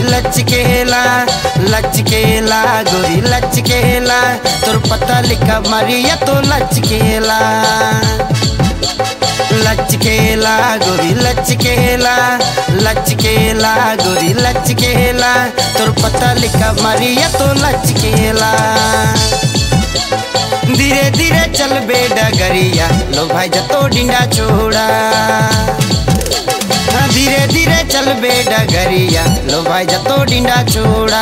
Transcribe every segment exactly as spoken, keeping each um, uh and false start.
लचकेला लचकेला गोरी लचकेला तोर पता लिखा मारिया तो लचकेला लचकेला गोरी लचकेला लचकेला गोरी लचकेला तोर पता लिखा मारिया तो लचकेला। धीरे धीरे चल बे डगरिया लो भाई जतो डिंडा छोड़ा। धीरे धीरे चल बे डगरिया लो भाई जतो डिंडा छोड़ा।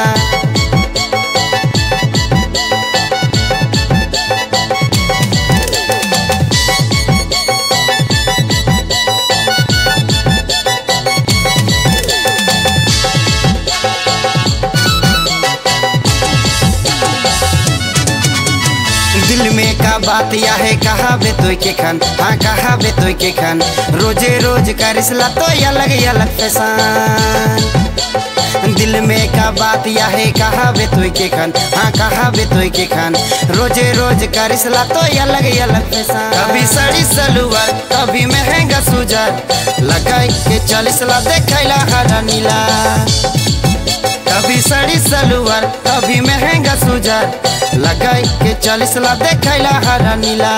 दिल में का बात या है कहा बे तो के खान, हाँ कहा बे तो के खान। रोजे रोज करिसला तो अलग अलग फैसान। दिल में का बात या है कहा बे तो के खान, हाँ कहा बे तो के खान। रोजे रोज करिसला तो अलग अलग फैसान। कभी साड़ी सलवार कभी महंगा सुजार लगाई के चालीसला देखैला हरा नीला। कभी साड़ी सलवार कभी महंगा सुजार लगाई के चालीसला देखैला हरा नीला।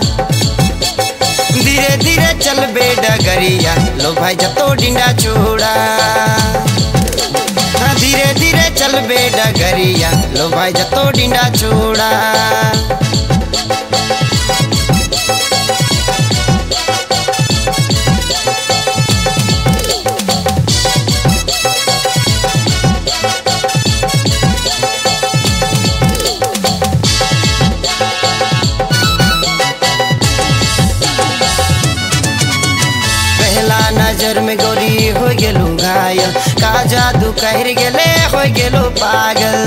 धीरे धीरे चल बे डगरिया लो भाई जतो डिंडा छोड़ा। धीरे धीरे चल बे डगरिया लो भाई जतो डिंडा छोड़ा। नजर में गोरी हो गेलू घायल का जादू कहर गेले हो गेलू पागल।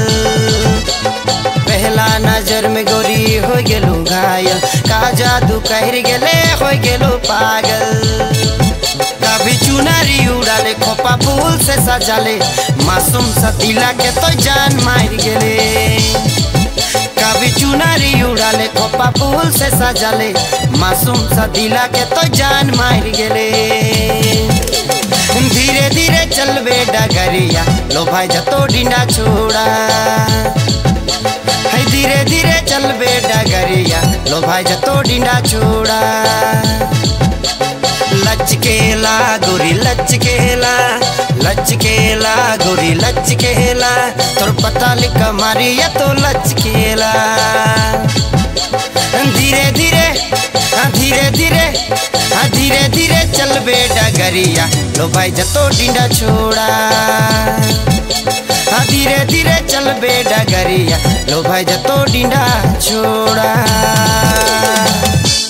पहला नजर में गोरी हो गेलू घायल का जादू कहर गेले हो गेलू पागल। कभी चुनारी उड़ाले खोपा फूल से सजाले मासूम सा दिला के तो जान मार गेले। कभी चुनारी उड़ाले खोपा फूल से सजाले मासूम सा दिला के तो जान मार गेले। धीरे धीरे चल बे डगरिया लो भाई जतो डिंडा छोड़ा। है धीरे धीरे चल बे डगरिया लो भाई जतो डिंडा छोड़ा। लचकेला गोरी लचकेला लचकेला गोरी लचकेला तोर पता लिखा मारिया तो लचकेला। धीरे धीरे धीरे धीरे धीरे धीरे चल बे डगरिया लो भाई जतो डिंडा छोड़ा। धीरे धीरे चल बे डगरिया लो भाई जतो डिंडा छोड़ा।